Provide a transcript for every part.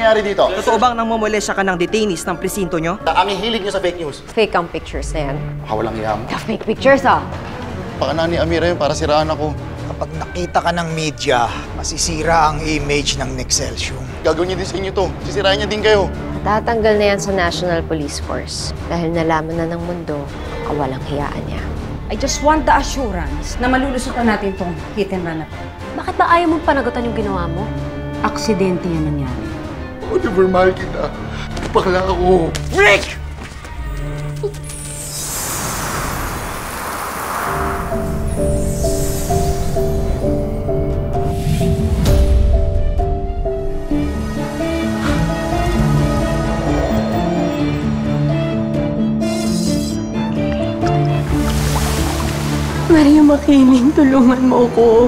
nangyayari dito? Totoo bang namomolesya ka ng detainees ng presinto nyo? Ang hihilig niyo sa fake news. Fake ang pictures na yan. Walang hiya mo. The fake pictures, ah! Baka na ni Amira yun para siraan ako. Kapag nakita ka ng media, masisira ang image ng Nexcelsior. Gagawin niya din sa inyo to. Sisirain niya din kayo. Tatanggal na yan sa National Police Force dahil nalaman na ng mundo ang kawalang hiyaan niya. I just want the assurance na malulusutan natin tong hit and run na to. Bakit ba ayaw mong panagutan yung ginawa mo? Aksidente yan nangyari. Oliver, mahal kita. Bakla ako. Rick! Maria Makiling, tulungan mo ko.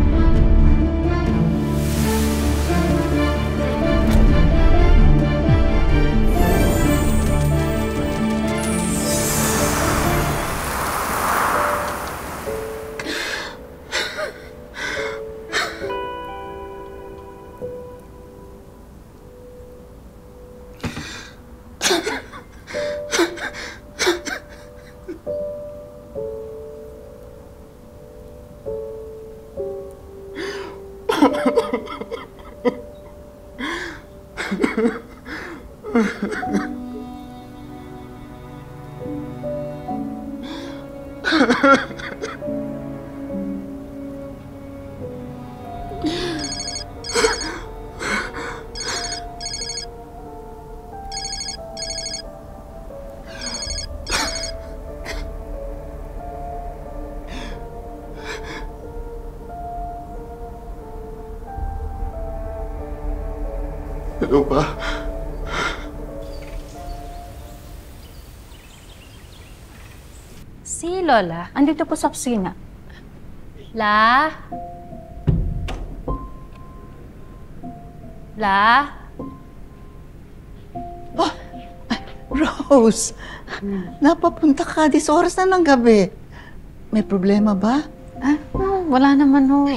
Hello pa? Si Lola, andito po sa kusina. La? La? Oh, Rose, napapunta ka. Dis oras na ng gabi. May problema ba? Ah, wala naman ho.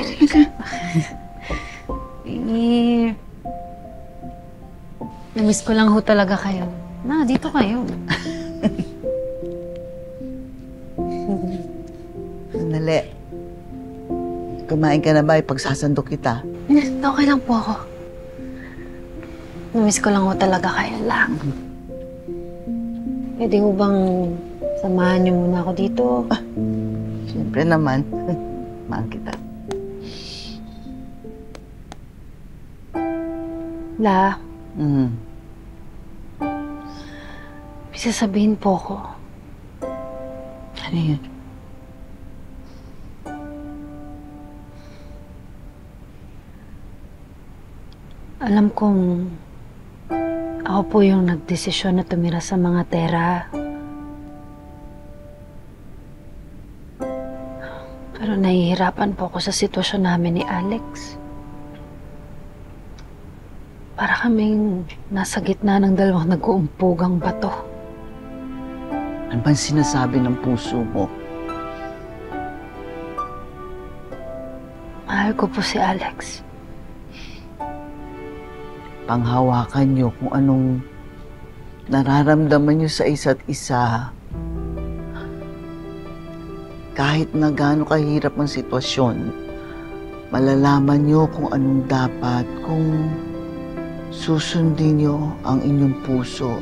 Namiss ko lang ho talaga kayo. Na, dito kayo. Sandali. Kumain ka na ba? Ipagsasandok kita. Okay lang po ako. Namiss ko lang ho talaga kayo lang. Pwede ho bang samahan niyo muna ako dito? Siyempre naman. Mahal kita. La, Mm. may sasabihin po ko. Ano yun? Alam kong ako po yung nagdesisyon na tumira sa mga tera. Pero nahihirapan po ako sa sitwasyon namin ni Alex. Para kaming nasa gitna ng dalawang nag-uumpugang bato. Ano bang sinasabi ng puso mo? Mahal ko po si Alex. Panghawakan niyo kung anong nararamdaman niyo sa isa't isa. Kahit na gaano kahirap ang sitwasyon, malalaman niyo kung anong dapat, kung susundin niyo ang inyong puso.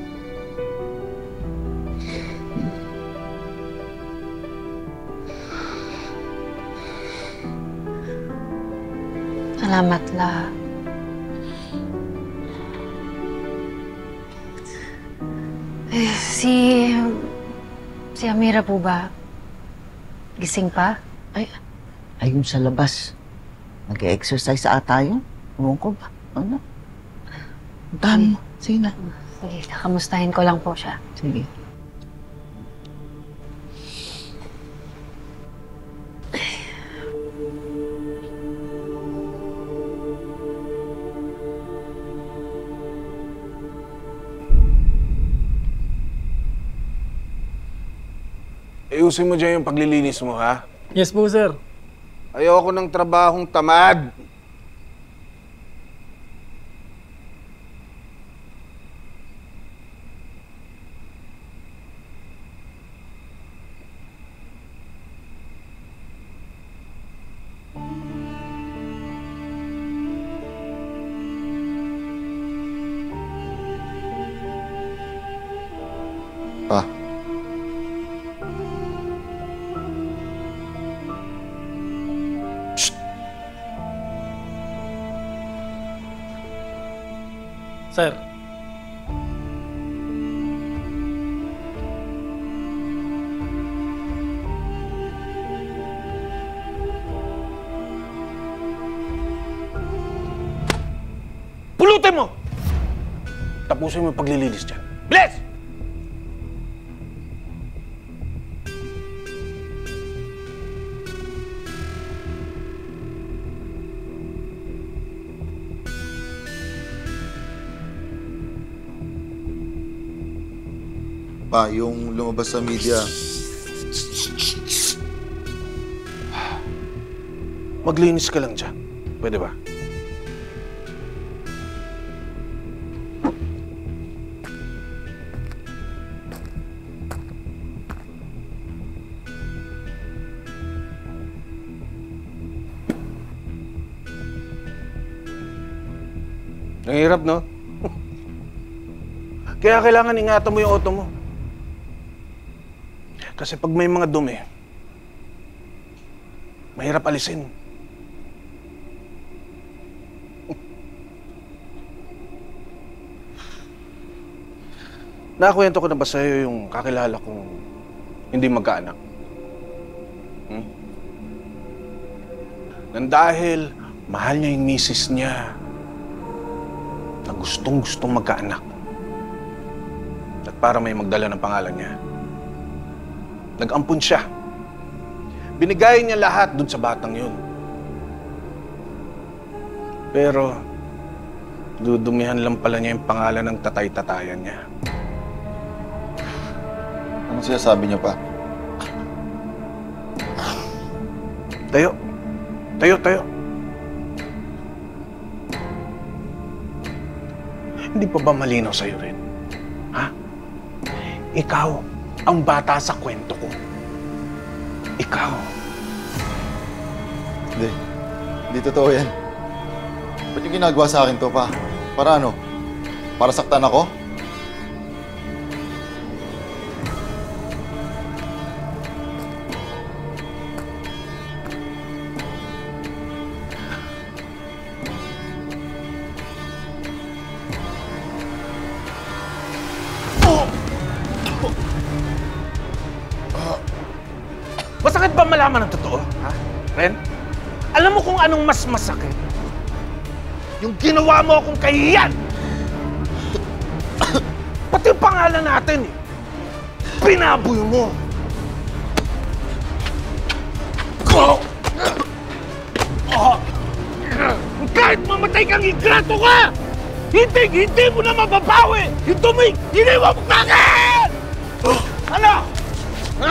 Salamat, La. Si Amira po ba? Gising pa? Ayun sa labas. Nag-exercise ata yun. Ewan ko ba? Ano? Puntahan mo. Sige na. Sige, kakamustahin ko lang po siya. Sige. Ayusin mo dyan yung paglilinis mo, ha? Yes po, sir. Ayoko ng trabahong tamad. Sir. Pulutin mo! Tapusin mo yung paglilinis dyan. Bilis! Pa, yung lumabas sa media, Maglinis ka lang dyan. Pwede ba? Ang hirap, no? Kaya kailangan ingatan mo yung auto mo. Kasi pag may mga dumi, mahirap alisin. Nakakwento ko na ba sa'yo yung kakilala kong hindi magkaanak? Nang dahil mahal niya yung misis niya na gustong-gustong magkaanak. At para may magdala ng pangalan niya, nag-ampun siya. Binigay niya lahat dun sa batang yun. Pero, dudumihan lang pala niya yung pangalan ng tatay-tatayan niya. anong sinasabi niya pa? Tayo. Tayo, tayo. Hindi pa ba malinaw sa'yo rin? Ha? Ikaw ang bata sa kwento ko. Ikaw. Hindi totoo yan. Ba't yung ginagawa sa akin to, pa? Para ano? Para saktan ako? Masakit ba malaman ang totoo, ha? Ren? Alam mo kung anong mas masakit? Yung ginawa mo akong kahiyan! Pati yung pangalan natin, eh. Pinaboy mo! Kahit mamatay kang ingrato ka! Hindi mo na mababawi! Yung tumig, iniwan mo kagad! Ano? Ha?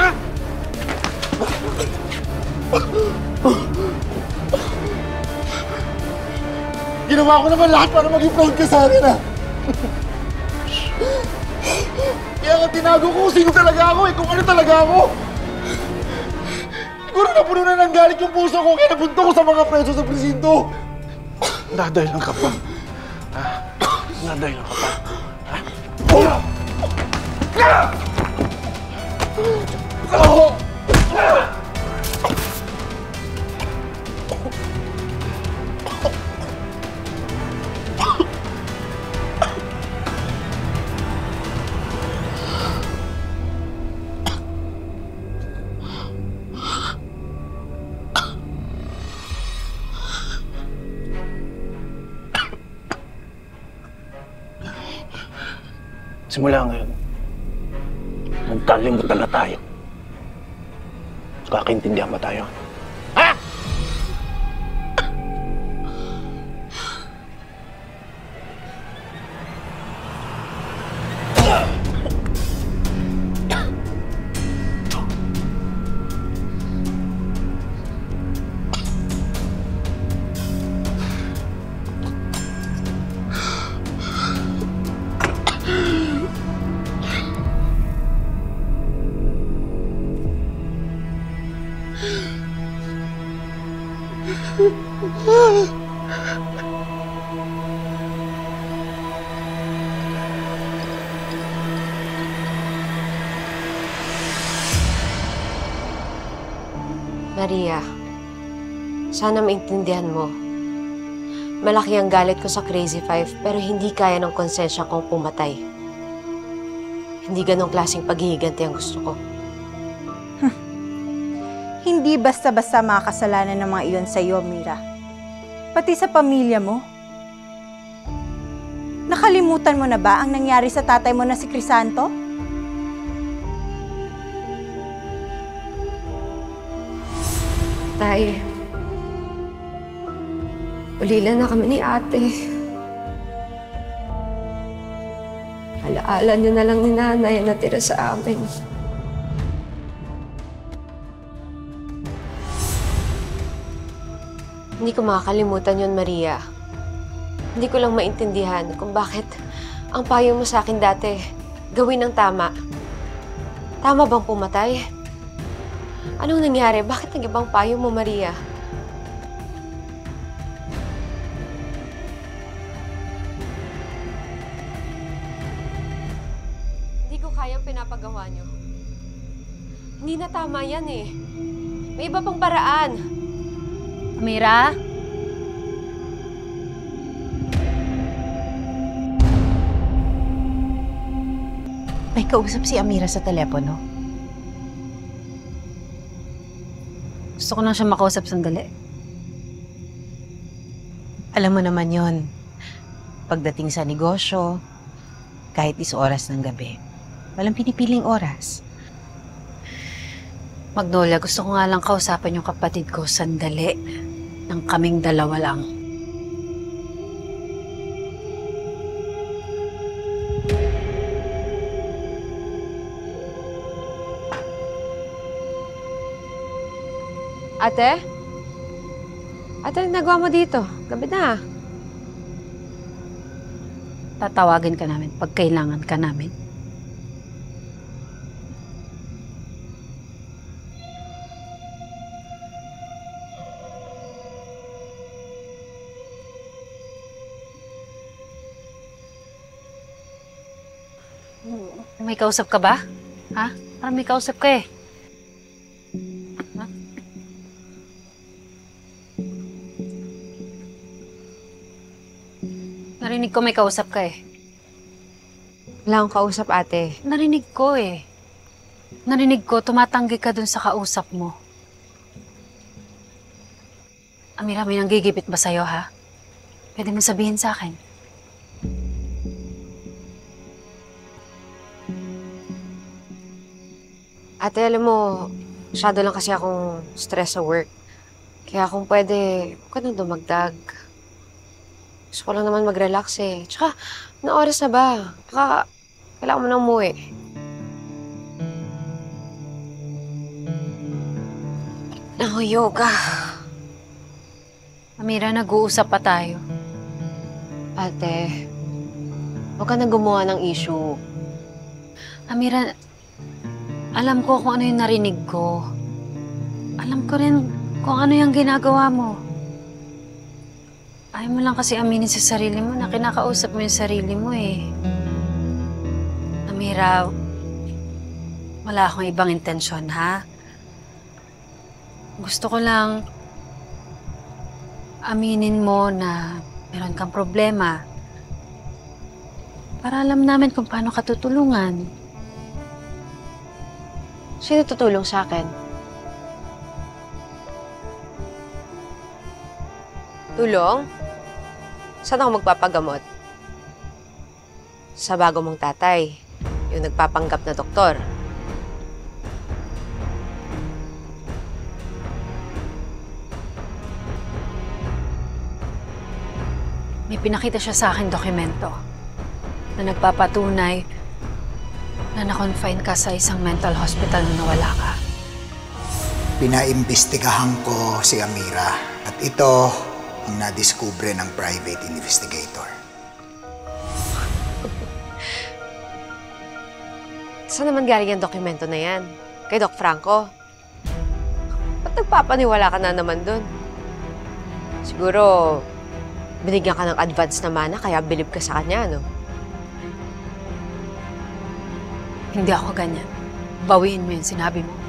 Ginawa ko naman lahat para maging proud ka sa akin, ha? Kaya nga tinago ko kung sino talaga ako, kung ano talaga ako. Siguro napuno na ng galit yung puso ko kaya nabunto ko sa mga preso sa presinto. Nadahil lang ka pa. Ha? Nadahil lang ka pa. Ha? Simula ngayon, magkalimutan na tayo. Kakaintindihan ba tayo? Ha? Maria, sana maintindihan mo. Malaki ang galit ko sa Crazy Five, pero hindi kaya ng konsensya kong pumatay. Hindi ganong klaseng paghihiganti ang gusto ko. Hindi basta-basta makakasalanan ng mga iyon sa iyo, Mira. Pati sa pamilya mo. Nakalimutan mo na ba ang nangyari sa tatay mo na si Crisanto? Tay, ulila na kami ni ate. Alaala niyo na lang ni nanay na natira sa amin. Hindi ko makakalimutan yon, Maria. Hindi ko lang maintindihan kung bakit ang payo mo sa akin dati gawin ng tama. Tama bang pumatay? Anong nangyari? Bakit nag-ibang payo mo, Maria? Hindi ko kayang pinapagawa niyo. Hindi na tama yan eh. May iba pang paraan. Amira? May kausap si Amira sa telepono. Gusto ko lang siya makausap sandali. Alam mo naman yon. Pagdating sa negosyo, kahit 10 oras ng gabi, walang pinipiling oras. Magnolia, gusto ko nga lang kausapan yung kapatid ko sandali. Nang kaming dalawa lang. Ate? Ate, anong nagawa mo dito? Gabi na. Tatawagin ka namin pag kailangan ka namin. May kausap ka ba? Ha? Parang may kausap ka eh. Ha? Narinig ko may kausap ka eh. Wala akong kausap, ate. Narinig ko eh. Narinig ko, tumatanggi ka dun sa kausap mo. Amira, may nanggigipit ba sa'yo, ha? Pwede mo sabihin sa akin. Ate, alam mo, masyado lang kasi akong stress sa work. Kaya kung pwede, huwag ka nang dumagdag. Gusto ko lang naman mag-relax eh. Tsaka, na oras na ba? Baka, kailangan mo nang umuwi. Ako, yoga. Amira, nag-uusap pa tayo. Ate, huwag ka na gumawa ng issue. Amira, alam ko kung ano yung narinig ko. Alam ko rin kung ano yung ginagawa mo. Ayaw mo lang kasi aminin sa sarili mo na kinakausap mo yung sarili mo eh. Amira, wala akong ibang intensyon, ha? Gusto ko lang aminin mo na meron kang problema. Para alam namin kung paano ka tutulungan. Sino tutulong sa akin? Tulong? Saan ako magpapagamot? Sa bago mong tatay, yung nagpapanggap na doktor. May pinakita siya sa akin dokumento na nagpapatunay na na-confine ka sa isang mental hospital nung nawala ka. Pinaimbestigahan ko si Amira at ito ang nadiskubre ng private investigator. Saan naman galing ang dokumento na yan? Kay Doc Franco? Ba't nagpapaniwala ka na naman dun? Siguro, binigyan ka ng advance na mana kaya bilib ka sa kanya, no? Hindi ako ganyan. Bawiin mo yung sinabi mo.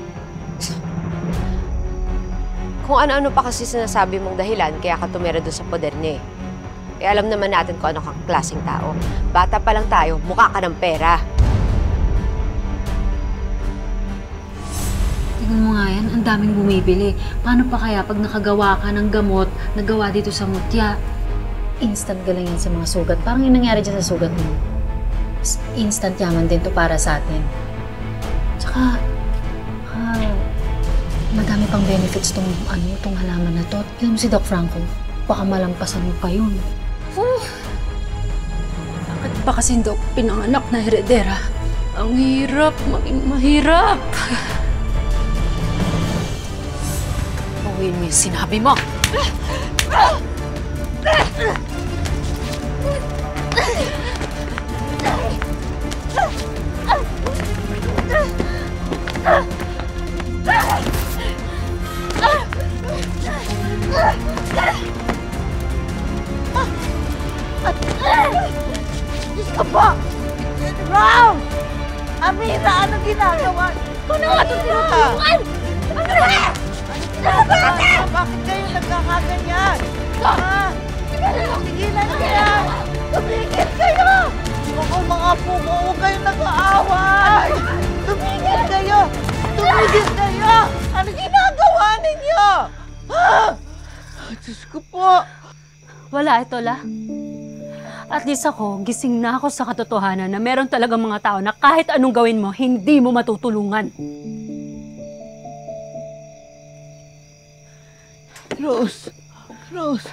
Kung ano-ano pa kasi sinasabi mong dahilan kaya ka tumira doon sa poder niya eh. Eh, alam naman natin kung ano kang klaseng tao. Bata pa lang tayo, mukha ka ng pera. Tingnan mo nga yan, ang daming bumibili. Paano pa kaya pag nakagawa ka ng gamot na gawa dito sa mutya? Instant galing yan sa mga sugat. Parang yung nangyari dyan sa sugat mo. Instant yaman din to para sa atin. Tsaka, madami pang benefits tong halaman na to. Tignan mo si Doc Franco. Baka malampasan mo pa yun. Bakit ba kasi Doc pinanganak na heredera? Ang hirap, maging mahirap. Bawiin mo yung sinabi mo! Diyos ko po! Ram! Amira, anong ginagawa? Kung na nga itong tinutulungan! Amira! Bakit kayo nagkakaganyan? Tigilan niyo yan! Tumigil kayo! Ako mga pugo, huwag kayong nag-aaway! Tumigil kayo! Tumigil kayo! Ano ginagawa ninyo? Diyos ko po! Wala, Tola. At least ako, gising na ako sa katotohanan na meron talagang mga tao na kahit anong gawin mo, hindi mo matutulungan. Rose! Rose!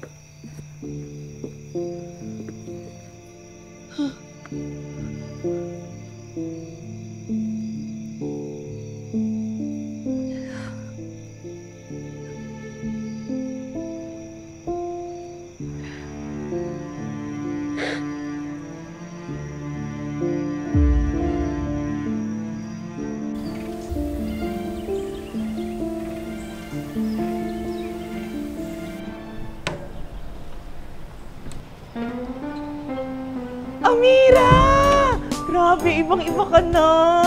Amira! Grabe, ibang-iba ka na!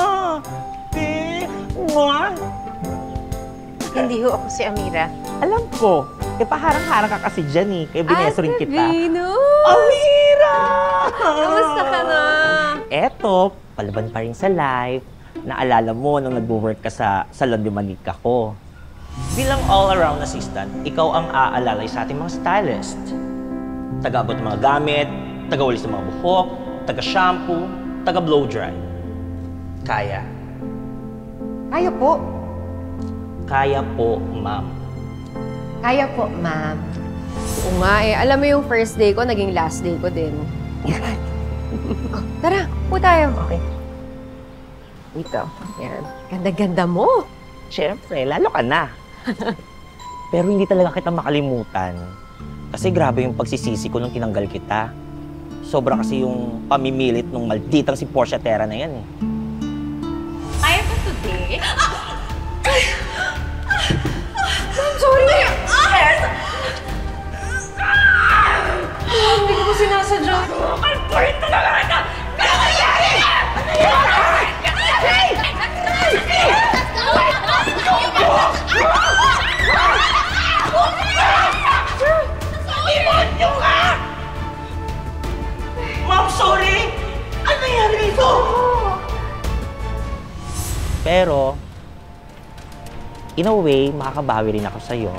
Mwah! Hindi ho ako si Amira. Alam ko. Paharang-harang ka kasi dyan eh. Kaya bineso rin kita. Amira! Kamusta ka na? Eto, palaban pa rin sa life. Naalala mo nung nag-work ka sa salon de manika ko. Bilang all-around assistant, ikaw ang aalalay sa ating mga stylist. Taga-abot ng mga gamit, taga-walis ng mga buhok, taga-shampoo, taga-blow-dry. Kaya? Kaya po. Kaya po, ma'am. Kaya po, ma'am. Oo nga eh. Alam mo yung first day ko, naging last day ko din. Tara, po tayo. Okay. Dito. Yan. Ganda-ganda mo. Siyempre, lalo ka na. Pero hindi talaga kita makalimutan. Kasi grabe yung pagsisisi ko nung tinanggal kita. Sobra kasi yung pamimilit nung malditang si Portia Terra na yan eh. Kaya ba today? I'm sorry! Hindi ko sinasadya. Kalpurin talaga kita! Ano nangyari? Ano nangyari? Demonyo ka! Ma'am, sorry! Ano nangyari dito? Pero, in a way, makakabawi rin ako sa'yo.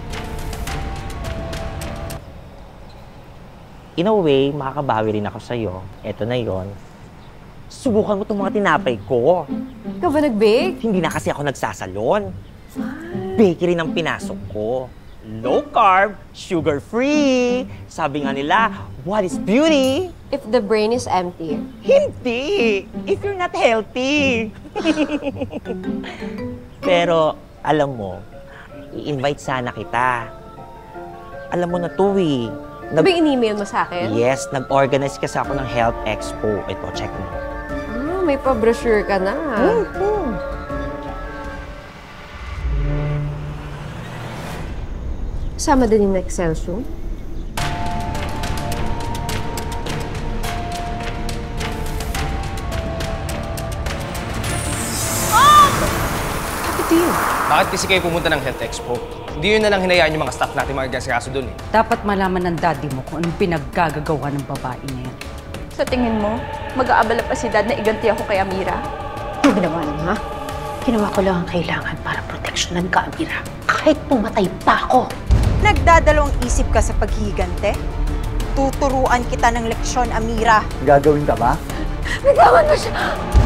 In a way, makakabawi rin ako sa'yo. Eto na yon. Subukan mo itong mga tinapay ko. Ikaw ba nag-bake? Hindi na kasi ako nagsasalon. Bakery ng pinasok ko. Low carb, sugar-free. Sabi nga nila, what is beauty? If the brain is empty. Hindi! If you're not healthy. Pero, alam mo, i-invite sana kita. Alam mo na to eh. Sabi in-email mo sa akin? Yes, nag-organize kasi ako ng Health Expo. Ito, check mo. May pa-brochure ka na. Kasama din yung Excel show. to you? Bakit kasi kayo pumunta ng Health Expo? Hindi yun na lang hinayaan yung mga staff natin mag-gasikaso doon eh. Dapat malaman ng daddy mo kung anong pinaggagawa ng babae na yan. Sa tingin mo, mag-aabala pa si Dad na iganti ako kay Amira? Ano ginawa lang, ha? Ginawa ko lang ang kailangan para proteksyonan ka, Amira. Kahit pumatay pa ako. Nagdadalawang isip ka sa paghihigante? Tuturuan kita ng leksyon, Amira. Gagawin ka ba? Nagawan mo siya!